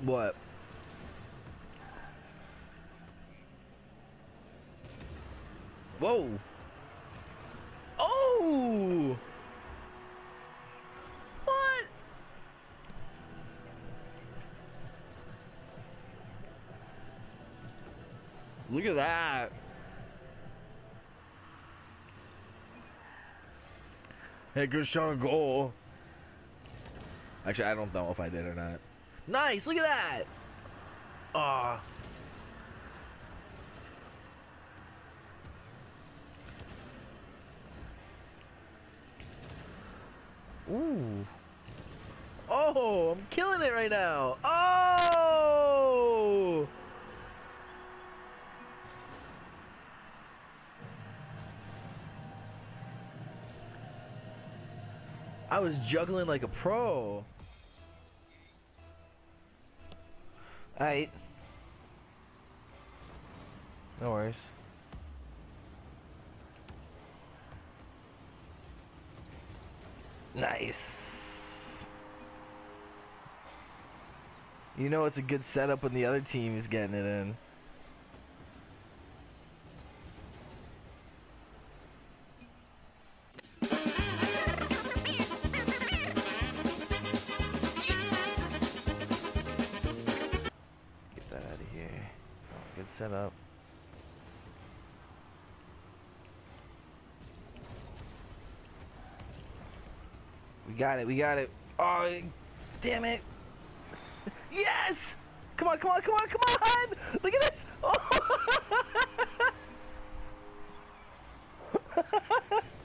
What? Whoa! Oh! What? Look at that. Hey, good shot on goal. Actually, I don't know if I did or not. Nice, look at that. Ah. Ooh. Oh, I'm killing it right now. Oh! I was juggling like a pro. Alright. No worries. Nice. You know it's a good setup when the other team is getting it in. Get that out of here. Oh, good setup. We got it, we got it. Oh, damn it. Yes! Come on, come on, come on, come on! Look at this! Oh!